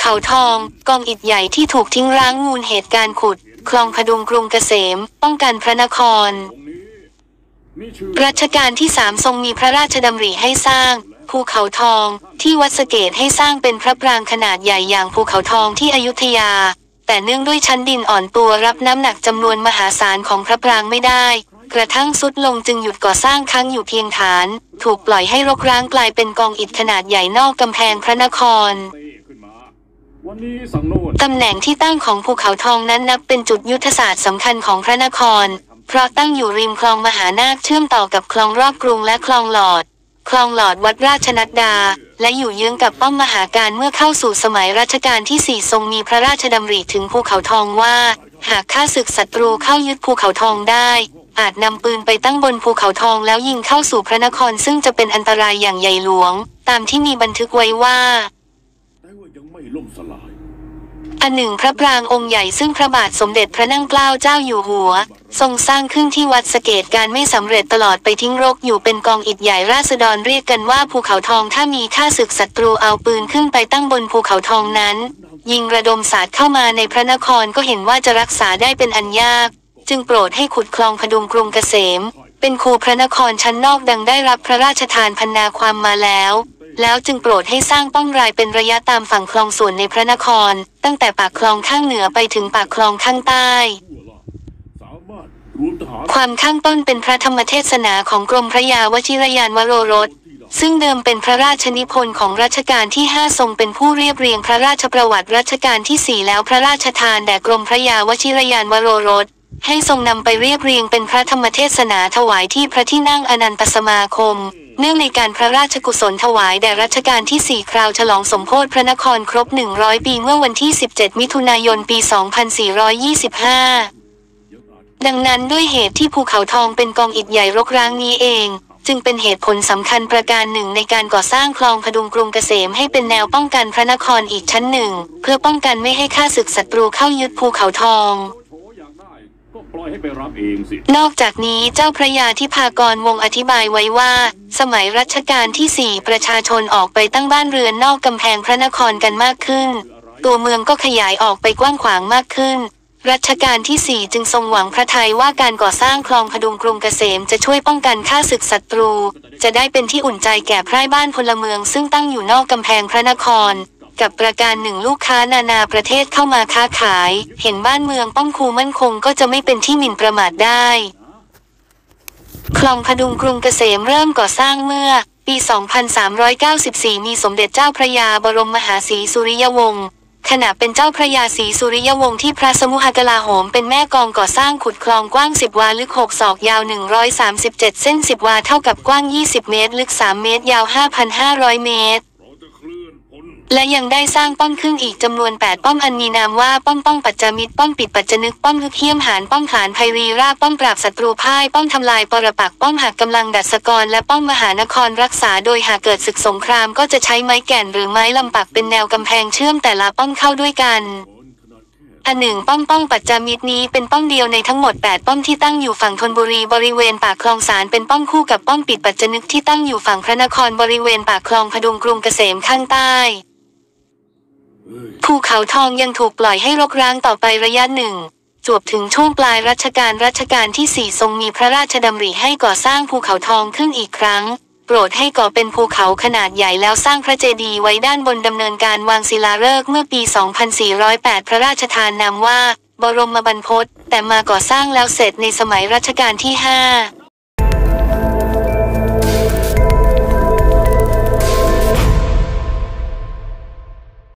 เขาทองกองอิฐใหญ่ที่ถูกทิ้งร้างมูลเหตุการณ์ขุดคลองพดุงกรุงเกษมป้องกันพระนครรัชกาลที่3ทรงมีพระราชดำริให้สร้างภูเขาทองที่วัดสะเกษให้สร้างเป็นพระปรางขนาดใหญ่อย่างภูเขาทองที่อยุธยาแต่เนื่องด้วยชั้นดินอ่อนตัวรับน้ำหนักจำนวนมหาศาลของพระปรางไม่ได้กระทั่งทรุดลงจึงหยุดก่อสร้างค้างอยู่เพียงฐานถูกปล่อยให้รกร้างกลายเป็นกองอิฐขนาดใหญ่นอกกำแพงพระนครตำแหน่งที่ตั้งของภูเขาทองนั้นนับเป็นจุดยุทธศาสตร์สำคัญของพระนครเพราะตั้งอยู่ริมคลองมหานาคเชื่อมต่อกับคลองรอบกรุงและคลองหลอดวัดราชนัดดาและอยู่เยื้องกับป้อมมหาการเมื่อเข้าสู่สมัยรัชกาลที่4ทรงมีพระราชดำริถึงภูเขาทองว่าหากข้าศึกศัตรูเข้ายึดภูเขาทองได้อาจนำปืนไปตั้งบนภูเขาทองแล้วยิงเข้าสู่พระนครซึ่งจะเป็นอันตรายอย่างใหญ่หลวงตามที่มีบันทึกไว้ว่าอันหนึ่งพระปรางองค์ใหญ่ซึ่งพระบาทสมเด็จพระนั่งเกล้าเจ้าอยู่หัวทรงสร้างขึ้นที่วัดสะเกษการไม่สำเร็จตลอดไปทิ้งรกอยู่เป็นกองอิฐใหญ่ราษฎรเรียกกันว่าภูเขาทองถ้ามีข้าศึกศัตรูเอาปืนขึ้นไปตั้งบนภูเขาทองนั้นยิงระดมศาสตร์เข้ามาในพระนครก็เห็นว่าจะรักษาได้เป็นอันยากจึงโปรดให้ขุดคลองพดุงกรุงเกษมเป็นคูพระนครชั้นนอกดังได้รับพระราชทานพรรณนาความมาแล้วจึงโปรดให้สร้างป้อมรายเป็นระยะตามฝั่งคลองส่วนในพระนครตั้งแต่ปากคลองข้างเหนือไปถึงปากคลองข้างใต้ความข้างต้นเป็นพระธรรมเทศนาของกรมพระยาวชิรยานวโรรสซึ่งเดิมเป็นพระราชนิพนธ์ของรัชกาลที่5ทรงเป็นผู้เรียบเรียงพระราชประวัติรัชกาลที่4แล้วพระราชทานแด่กรมพระยาวชิรยานวโรรสให้ทรงนำไปเรียบเรียงเป็นพระธรรมเทศนาถวายที่พระที่นั่งอนันตสมาคมเนื่องในการพระราชกุศลถวายแด่รัชกาลที่4คราวฉลองสมโภชพระนครครบ100ปีเมื่อวันที่17มิถุนายนปี2425ดังนั้นด้วยเหตุที่ภูเขาทองเป็นกองอิฐใหญ่รกร้างนี้เองจึงเป็นเหตุผลสำคัญประการหนึ่งในการก่อสร้างคลองพดุงกรุงเกษมให้เป็นแนวป้องกันพระนครอีกชั้นหนึ่งเพื่อป้องกันไม่ให้ข้าศึกศัตรูเข้ายึดภูเขาทองนอกจากนี้เจ้าพระยาธิภากรวงศ์อธิบายไว้ว่าสมัยรัชกาลที่4ประชาชนออกไปตั้งบ้านเรือนนอกกำแพงพระนครกันมากขึ้นตัวเมืองก็ขยายออกไปกว้างขวางมากขึ้นรัชกาลที่4จึงทรงหวังพระทัยว่าการก่อสร้างคลองพดุงกรุงเกษมจะช่วยป้องกันข้าศึกศัตรูจะได้เป็นที่อุ่นใจแก่ไพร่บ้านพลเมืองซึ่งตั้งอยู่นอกกำแพงพระนครกับประการหนึ่งลูกค้านานาประเทศเข้ามาค้าขายเห็นบ้านเมืองป้องคูมั่นคงก็จะไม่เป็นที่หมิ่นประมาทได้คลองพดุงกรุงเกษมเริ่มก่อสร้างเมื่อปี2394มีสมเด็จเจ้าพระยาบรมมหาศรีสุริยวงศ์ขณะเป็นเจ้าพระยาศรีสุริยวงศ์ที่พระสมุหกลาโหมเป็นแม่กองก่อสร้างขุดคลองกว้าง10 วาลึก6 ศอกยาว137 เส้น10 วาเท่ากับกว้าง20 เมตรลึก3 เมตรยาว 5,500 เมตรและยังได้สร้างป้อมขึ้นอีกจำนวน8ป้อมอันมีนามว่าป้อมปัจจามิตรป้อมปิดปัจจนึกป้อมฮึกเหี้ยมหานป้อมขานไพรีราบป้อมปราบศัตรูพ่ายป้อมทำลายปรปักษ์ป้อมหักกำลังดัชกรและป้อมมหานครรักษาโดยหากเกิดศึกสงครามก็จะใช้ไม้แก่นหรือไม้ลำปักเป็นแนวกำแพงเชื่อมแต่ละป้อมเข้าด้วยกันอันหนึ่งป้อมปัจจามิตรนี้เป็นป้อมเดียวในทั้งหมด8ป้อมที่ตั้งอยู่ฝั่งธนบุรีบริเวณปากคลองสารเป็นป้อมคู่กับป้อมปิดปัจจนึกที่ตั้งอยู่ฝั่งพระนครบริเวณปากคลองพดุงกรุงเกษมข้างใต้ภูเขาทองยังถูกปล่อยให้รกร้างต่อไประยะหนึ่งจวบถึงช่วงปลายรัชกาลที่4ทรงมีพระราชดำริให้ก่อสร้างภูเขาทองขึ้นอีกครั้งโปรดให้ก่อเป็นภูเขาขนาดใหญ่แล้วสร้างพระเจดีย์ไว้ด้านบนดำเนินการวางศิลาฤกษ์เมื่อปี2408พระราชทานนามว่าบรมบรรพตแต่มาก่อสร้างแล้วเสร็จในสมัยรัชกาลที่5